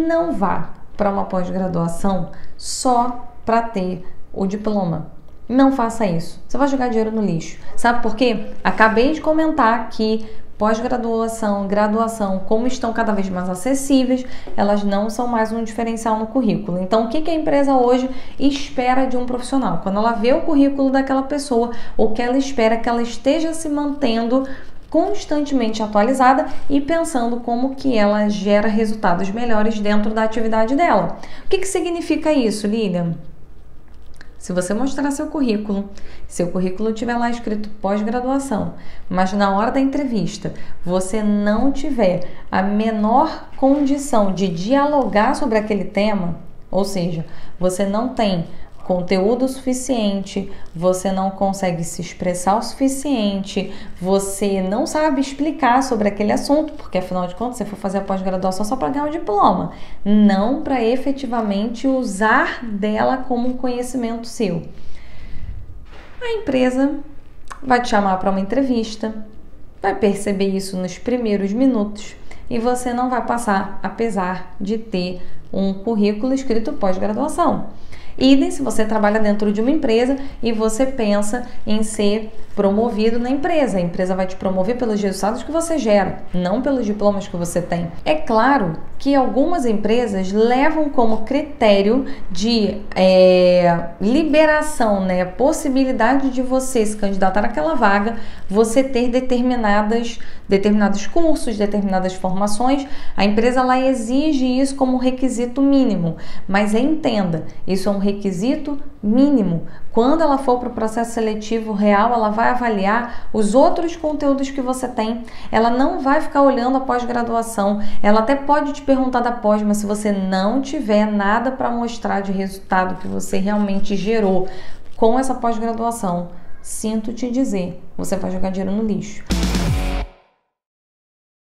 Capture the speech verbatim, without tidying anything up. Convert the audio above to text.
Não vá para uma pós-graduação só para ter o diploma. Não faça isso. Você vai jogar dinheiro no lixo. Sabe por quê? Acabei de comentar que pós-graduação, graduação, como estão cada vez mais acessíveis, elas não são mais um diferencial no currículo. Então, o que a empresa hoje espera de um profissional? Quando ela vê o currículo daquela pessoa, o que ela espera é que ela esteja se mantendo constantemente atualizada e pensando como que ela gera resultados melhores dentro da atividade dela. O que que significa isso, Lilian? Se você mostrar seu currículo, seu currículo tiver lá escrito pós-graduação, mas na hora da entrevista você não tiver a menor condição de dialogar sobre aquele tema, ou seja, você não tem conteúdo suficiente, você não consegue se expressar o suficiente, você não sabe explicar sobre aquele assunto, porque afinal de contas você for fazer a pós-graduação só para ganhar um diploma, não para efetivamente usar dela como um conhecimento seu. A empresa vai te chamar para uma entrevista, vai perceber isso nos primeiros minutos e você não vai passar, apesar de ter um currículo escrito pós-graduação. Idem se você trabalha dentro de uma empresa e você pensa em ser promovido na empresa. A empresa vai te promover pelos resultados que você gera, não pelos diplomas que você tem. É claro que algumas empresas levam como critério de é, liberação, né, possibilidade de você se candidatar àquela vaga, você ter determinadas, determinados cursos, determinadas formações. A empresa lá exige isso como requisito mínimo, mas entenda, isso é um requisito mínimo. Quando ela for para o processo seletivo real, ela vai avaliar os outros conteúdos que você tem. Ela não vai ficar olhando a pós-graduação. Ela até pode te perguntar da pós, mas se você não tiver nada para mostrar de resultado que você realmente gerou com essa pós-graduação, sinto te dizer, você vai jogar dinheiro no lixo.